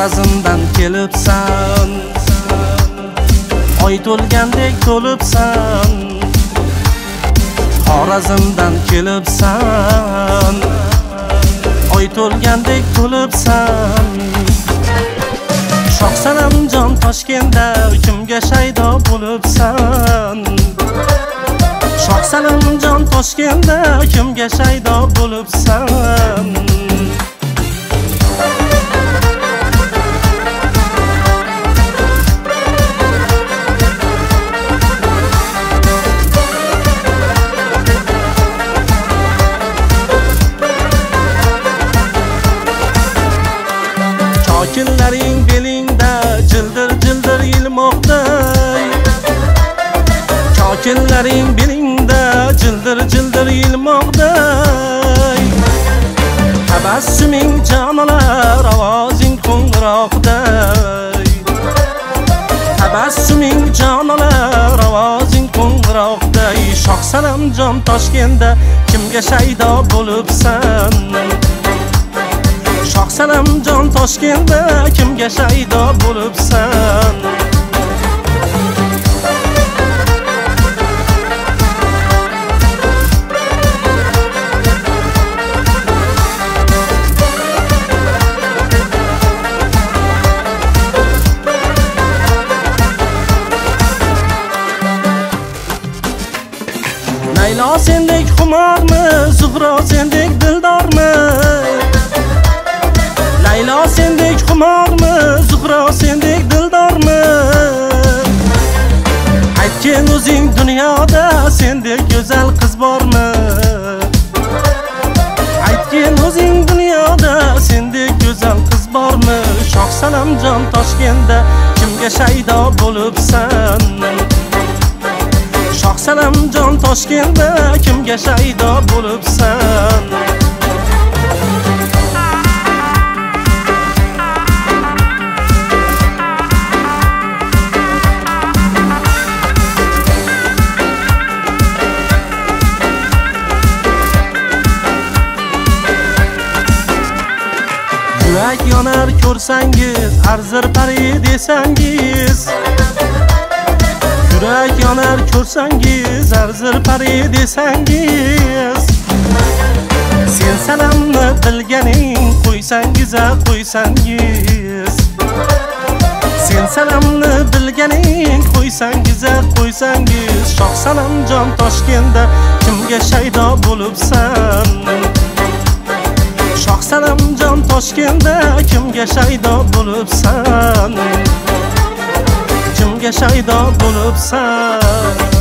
Xorazmdan kelibsan, oy to'lgandek to'libsan. Xorazmdan kelibsan, oy to'lgandek to'libsan. Shohsanamjon Toshkentda kimga shaydo bo'libsan? Shohsanamjon Toshkentda kimga shaydo bo'libsan? Chokinlaring belingda jildir-jildir ilmoqda. Chokinlaring belingda jildir-jildir ilmoqda. Tabassuming jonolar ovozing qo'ng'iroqda. Tabassuming jonolar ovozing qo'ng'iroqda. Shohsanamjon Toshkentda kimga shaydo bo'libsan? Shohsanamjon Toshkentda kimga shaydo bo'libsan? Laylo sendek xumormi, Zuhro sendek dildormi? Laylo sendek xumormi, Zuhro sendek dildormi? Aytgin o'zing dunyoda sendek go'zal qiz bormi? Aytgin o'zing dunyoda sendek go'zal qiz bormi? Shohsanamjon Toshkentda kimga shaydo bo'libsan? Shohsanamjon Toshkentda kimga shaydo bo'libsan? Yurak yonar ko'rsangiz, arzir pari desangiz. Yurak yonar ko'rsangiz, arzir pari desangiz. Sen salamni bilganing qo'ysangiz-a qo'ysangiz. Sen salamni bilganing qo'ysangiz-a qo'ysangiz. Shohsanamjon Toshkentda kimga shaydo bo'libsan? Shohsanamjon Toshkentda kimga shaydo bo'libsan? Kimga shaydo bo'libsan?